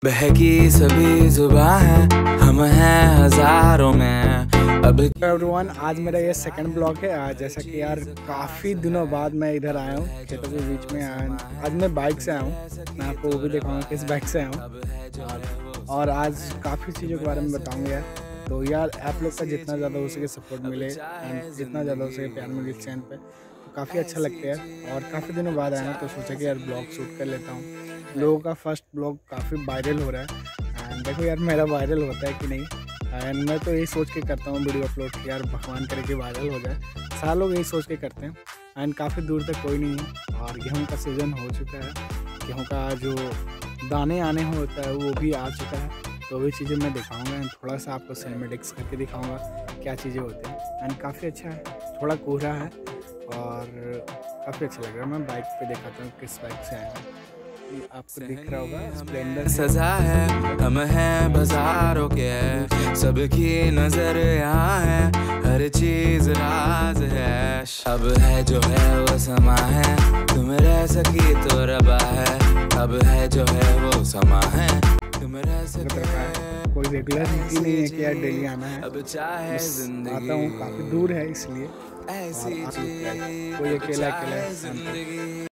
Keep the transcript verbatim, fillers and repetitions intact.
बहकी सभी जुबां है, हम हैं हजारों में। अब एवरीवन, आज मेरा ये सेकंड ब्लॉग है। आज जैसा कि यार काफ़ी दिनों बाद मैं इधर आया हूँ, खेतों के बीच में आया हूँ। आज मैं बाइक से आया हूँ, मैं आपको वो भी दिखाऊंगा किस बाइक से आया हूँ। और आज काफ़ी चीज़ों के बारे में बताऊँगा यार। तो यार आप लोग का जितना ज़्यादा हो सके सपोर्ट मिले एंड जितना ज़्यादा हो सके प्यार मिले इस चैनल पे, तो काफ़ी अच्छा लगता है। और काफ़ी दिनों बाद आया हूँ तो सोचा कि यार ब्लॉग शूट कर लेता हूँ। लोगों का फर्स्ट ब्लॉग काफ़ी वायरल हो रहा है एंड देखो यार मेरा वायरल होता है कि नहीं। एंड मैं तो यही सोच के करता हूँ वीडियो अपलोड कि यार भगवान करे कि वायरल हो जाए। सारे लोग यही सोच के करते हैं एंड काफ़ी दूर तक कोई नहीं है। और गेहूँ का सीज़न हो चुका है, गेहूँ का जो दाने आने होता है वो भी आ चुका है। तो वही चीज़ें मैं दिखाऊंगा एंड थोड़ा सा आपको सिनेमेटिक्स करके दिखाऊंगा क्या चीज़ें होती हैं। एंड काफ़ी अच्छा है, थोड़ा कोहरा है और काफ़ी अच्छा लग रहा है। मैं बाइक पे दिखाता हूँ किस बाइक से आया हूँ। आपको दिख रहा होगा स्प्लेंडर सजा है, हम हैं बाजारों के, सबकी नजर यहाँ है, हर चीज राज है। अब है जो है वो समा है, तुम रह सकी तो रबा है। अब है जो है वो समा है, तुम रह सके। कोई रेगुलर ड्यूटी नहीं है कि यार डेली आना है। अब चाहे जिंदगी आता हूँ, काफ़ी दूर है इसलिए। ऐसी कोई अकेला अकेला है।